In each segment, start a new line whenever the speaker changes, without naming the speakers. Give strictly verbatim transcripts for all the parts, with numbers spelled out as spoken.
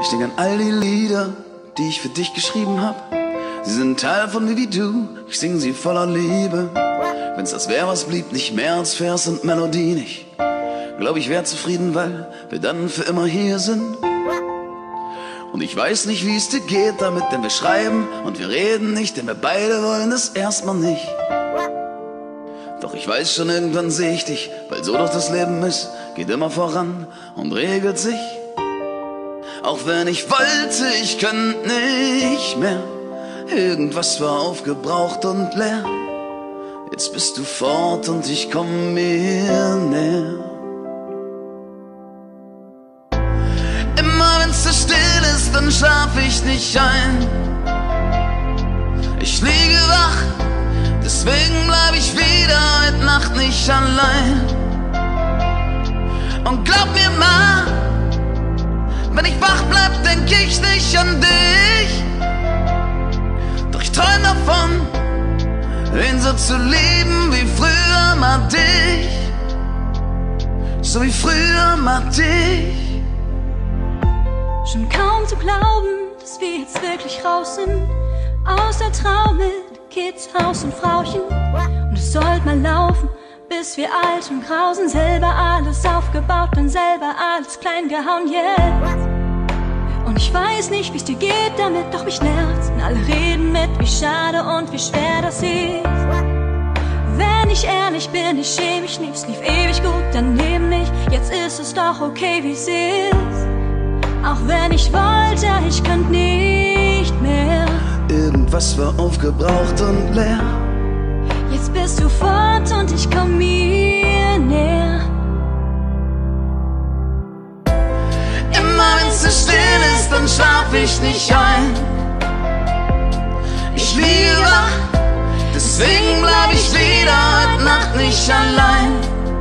Ich denke an all die Lieder, die ich für dich geschrieben hab. Sie sind ein Teil von mir wie du, ich sing sie voller Liebe. Wenn's das wär, was blieb, nicht mehr als Vers und Melodie nicht. Glaub ich wär zufrieden, weil wir dann für immer hier sind. Und ich weiß nicht, wie es dir geht damit, denn wir schreiben und wir reden nicht, denn wir beide wollen es erstmal nicht. Doch ich weiß schon, irgendwann seh ich dich, weil so doch das Leben ist, geht immer voran und regelt sich. Auch wenn ich wollte, ich könnte nicht mehr. Irgendwas war aufgebraucht und leer. Jetzt bist du fort und ich komm mir näher. Immer wenn's so still ist, dann schlaf ich nicht ein. Ich liege wach, deswegen bleib ich wieder heute Nacht nicht allein. Und glaub mir mal, wenn ich wach bleib, denk ich nicht an dich. Doch ich träum davon, ihn so zu lieben wie früher mal dich. So wie früher mal dich.
Schon kaum zu glauben, dass wir jetzt wirklich raus sind. Aus der Traumwelt, Kids, Haus und Frauchen. Und es sollte mal laufen, bis wir alt und grau sind. Selber alles aufgebaut und selber alles klein gehauen jetzt. Und ich weiß nicht, wie's dir geht damit, doch mich nervt's. Und alle reden mit, wie schade und wie schwer das ist. Wenn ich ehrlich bin, ich schäme mich nicht. Es lief ewig gut, daneben nicht. Jetzt ist es doch okay, wie's ist. Auch wenn ich wollte, ich könnte nicht mehr.
Irgendwas war aufgebraucht und leer.
Jetzt bist du fort und ich komm mir näher.
Immer wenn's so still ist, dann schlaf ich nicht ein. Ich liege wach, deswegen bleib ich wieder heute Nacht nicht allein.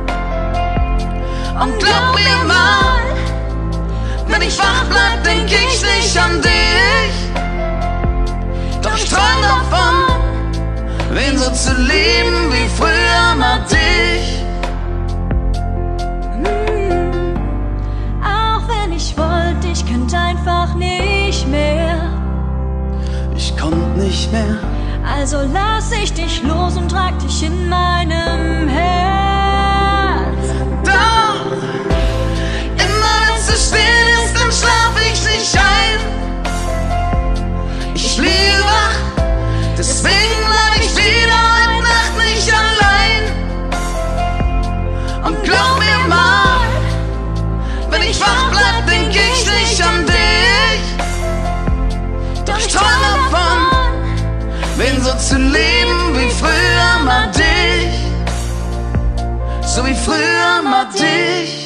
Und glaub mir mal, wenn ich wach bleib, denk ich nicht an dich. Doch ich träum davon, wen so zu lieben wie früher mal dich.
Mm, auch wenn ich wollte, ich könnte einfach nicht mehr.
Ich konnt nicht mehr.
Also lass ich dich los und trag dich in meinem Herz.
Doch, immer wenn's so still ist, dann schlaf ich nicht ein. Ich liege wach, deswegen bleib ich wieder heute Nacht nicht allein. Und glaub mir mal, wenn ich wach bleib, denk ich nicht an dich. Doch ich träum davon, wen so zu lieben wie früher mal dich. So wie früher mal dich.